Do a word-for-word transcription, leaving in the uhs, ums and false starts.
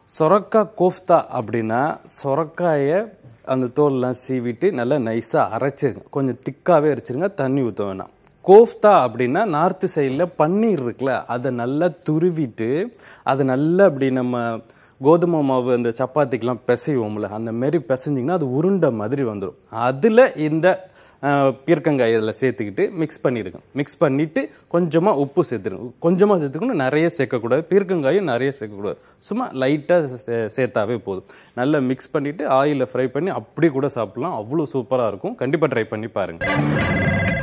சொரக்காய் கோஃப்தா அப்படின்னா சொரக்காயை அந்த தோல்லாம் சீவிட்டு நல்லா நைஸாக அரைச்சிருங்க. கொஞ்சம் திக்காகவே அரைச்சிருங்க, தண்ணி ஊற்ற வேணாம். கோஃப்தா அப்படின்னா நார்த்து சைடில் பன்னீர் இருக்குல்ல, அதை நல்லா துருவிட்டு அதை நல்லா அப்படி நம்ம கோதுமை மாவு அந்த சப்பாத்திக்கெலாம் பிசைவோம்ல, அந்த மாரி பிசைஞ்சிங்கன்னா அது உருண்டை மாதிரி வந்துடும். அதில் இந்த பீர்க்கங்காய் இதில் சேர்த்துக்கிட்டு மிக்ஸ் பண்ணிடுங்க. மிக்ஸ் பண்ணிவிட்டு கொஞ்சமாக உப்பு சேர்த்துருங்க. கொஞ்சமாக சேர்த்துக்கணும், நிறைய சேர்க்கக்கூடாது. பீர்க்கங்காயும் நிறைய சேர்க்கக்கூடாது, சும்மா லைட்டாக சேர்த்தாவே போதும். நல்லா மிக்ஸ் பண்ணிவிட்டு ஆயிலில் ஃப்ரை பண்ணி அப்படி கூட சாப்பிட்லாம். அவ்வளோ சூப்பராக இருக்கும். கண்டிப்பாக ட்ரை பண்ணி பாருங்கள்.